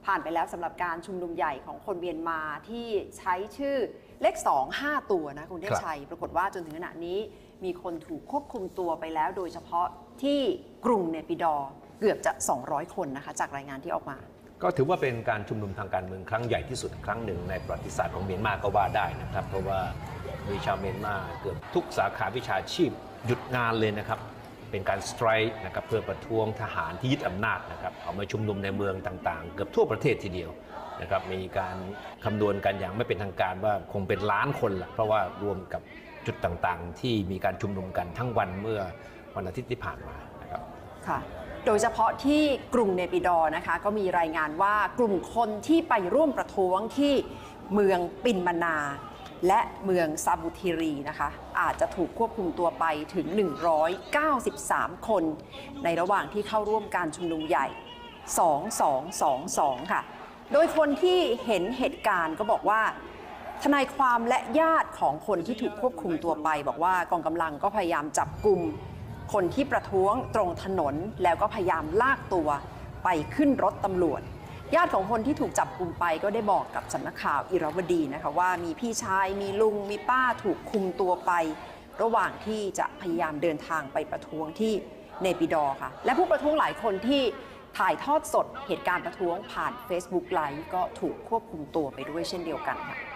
ผ่านไปแล้วสำหรับการชุมนุมใหญ่ของคนเมียนมาที่ใช้ชื่อเลข2 5 ตัวนะคุณเทพชัยปรากฏว่าจนถึงขณะนี้มีคนถูกควบคุมตัวไปแล้วโดยเฉพาะที่กรุงเนปิดอร์เกือบจะ200 คนนะคะจากรายงานที่ออกมาก็ถือว่าเป็นการชุมนุมทางการเมืองครั้งใหญ่ที่สุดครั้งหนึ่งในประวัติศาสตร์ของเมียนมาก็ว่าได้นะครับเพราะว่ามีชาวเมียนมาเกือบทุกสาขาวิชาชีพหยุดงานเลยนะครับเป็นการสไตรค์นะครับเพื่อประท้วงทหารที่ยึดอำนาจนะครับเอามาชุมนุมในเมืองต่างๆเกือบทั่วประเทศทีเดียวนะครับมีการคำนวณกันอย่างไม่เป็นทางการว่าคงเป็นล้านคนละเพราะว่ารวมกับจุดต่างๆที่มีการชุมนุมกันทั้งวันเมื่อวันอาทิตย์ที่ผ่านมานะครับค่ะโดยเฉพาะที่กรุงเนปิดอร์นะคะก็มีรายงานว่ากลุ่มคนที่ไปร่วมประท้วงที่เมืองปินมานาและเมืองซาบูทิรีนะคะอาจจะถูกควบคุมตัวไปถึง193 คนในระหว่างที่เข้าร่วมการชุมนุมใหญ่2222ค่ะโดยคนที่เห็นเหตุการณ์ก็บอกว่าทนายความและญาติของคนที่ถูกควบคุมตัวไปบอกว่ากองกำลังก็พยายามจับกุมคนที่ประท้วงตรงถนนแล้วก็พยายามลากตัวไปขึ้นรถตำรวจญาติของคนที่ถูกจับกุมไปก็ได้บอกกับสำนักข่าวอิราวดีนะคะว่ามีพี่ชายมีลุงมีป้าถูกคุมตัวไประหว่างที่จะพยายามเดินทางไปประท้วงที่เนปิดอร์ค่ะและผู้ประท้วงหลายคนที่ถ่ายทอดสดเหตุการณ์ประท้วงผ่าน Facebook Live ก็ถูกควบคุมตัวไปด้วยเช่นเดียวกันค่ะ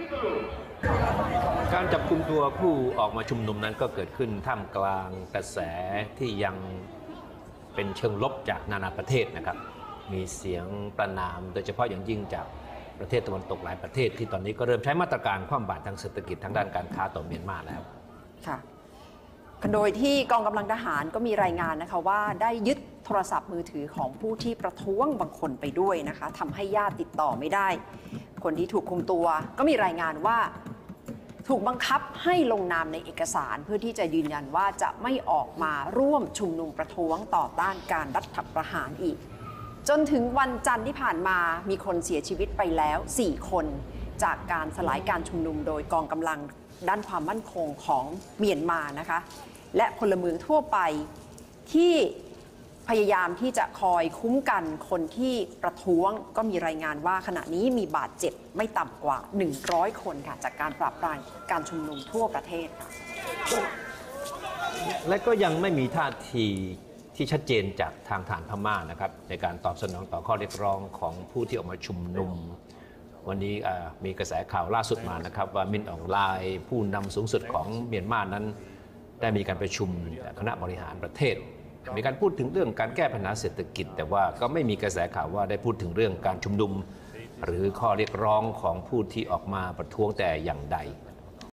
การจับกุมตัวผู้ออกมาชุมนุมนั้นก็เกิดขึ้นท่ามกลางกระแสที่ยังเป็นเชิงลบจากนานาประเทศนะครับมีเสียงประณามโดยเฉพาะอย่างยิ่งจากประเทศตะวันตกหลายประเทศที่ตอนนี้ก็เริ่มใช้มาตรการคว่ำบาตรทางเศรษฐกิจทางด้านการค้าต่อเมียนมาแล้วค่ะโดยที่กองกำลังทหารก็มีรายงานนะคะว่าได้ยึดโทรศัพท์มือถือของผู้ที่ประท้วงบางคนไปด้วยนะคะทำให้ญาติติดต่อไม่ได้คนที่ถูกคุมตัวก็มีรายงานว่าถูกบังคับให้ลงนามในเอกสารเพื่อที่จะยืนยันว่าจะไม่ออกมาร่วมชุมนุมประท้วงต่อต้านการรัฐประหารอีกจนถึงวันจันทร์ที่ผ่านมามีคนเสียชีวิตไปแล้ว4 คนจากการสลายการชุมนุมโดยกองกำลังด้านความมั่นคงของเมียนมานะคะและพลเมืองทั่วไปที่พยายามที่จะคอยคุ้มกันคนที่ประท้วงก็มีรายงานว่าขณะนี้มีบาดเจ็บไม่ต่ำกว่า100 คนค่ะจากการปราบปรามการชุมนุมทั่วประเทศค่ะและก็ยังไม่มีท่าทีที่ชัดเจนจากทางฐานพม่านะครับในการตอบสนองต่อข้อเรียกร้องของผู้ที่ออกมาชุมนุมวันนี้มีกระแสข่าวล่าสุดมานะครับว่ามินอองไลน์ผู้นำสูงสุดของเมียนมานั้นได้มีการประชุมคณะบริหารประเทศมีการพูดถึงเรื่องการแก้ปัญหาเศรษฐกิจแต่ว่าก็ไม่มีกระแสข่าวว่าได้พูดถึงเรื่องการชุมนุมหรือข้อเรียกร้องของผู้ที่ออกมาประท้วงแต่อย่างใด